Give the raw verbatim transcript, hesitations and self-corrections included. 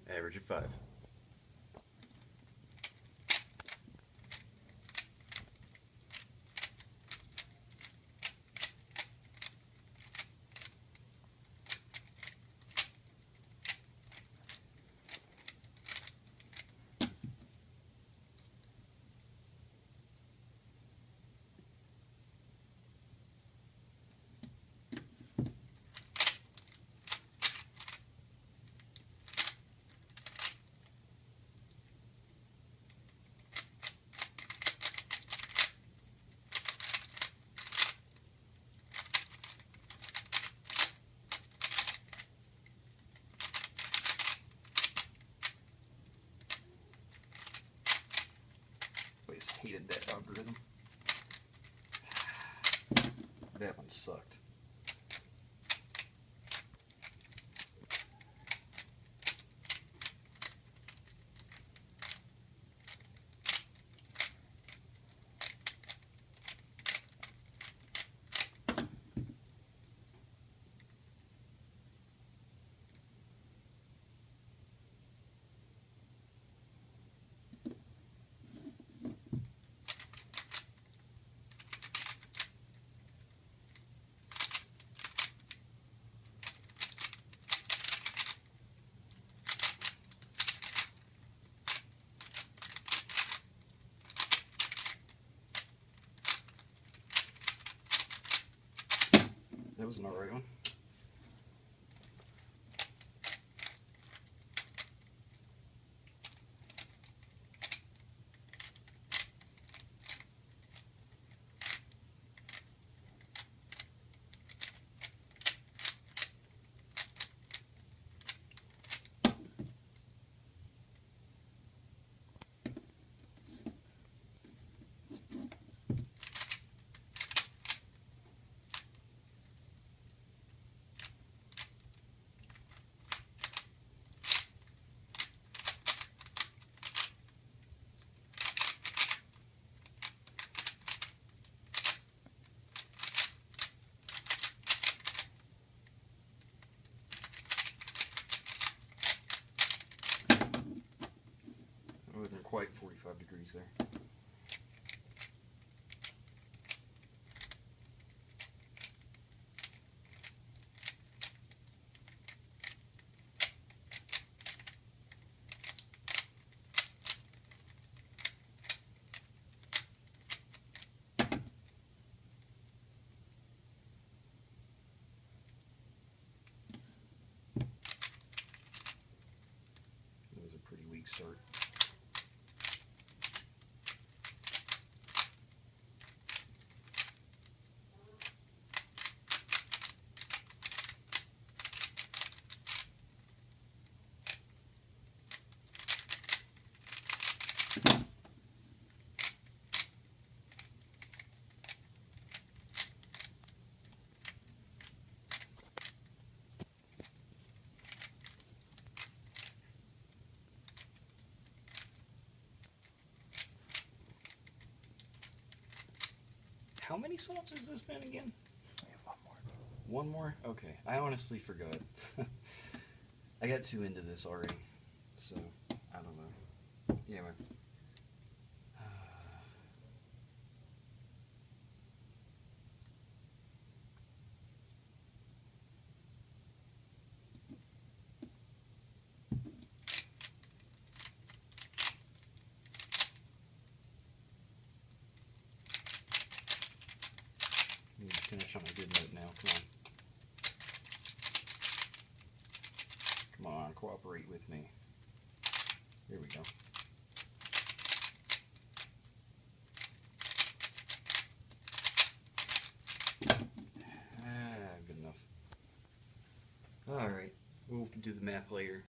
Average of five. Always hated that algorithm. That one sucked. That was an alright one. Oh, they're quite forty-five degrees there. That was a pretty weak start. How many solves has this been again? We have one more. One more? Okay. I honestly forgot. I got too into this already. So, I don't know. Yeah, man. I need to finish on a good note now. Come on. Come on, cooperate with me. Here we go. Ah, good enough. Alright, we'll do the math later.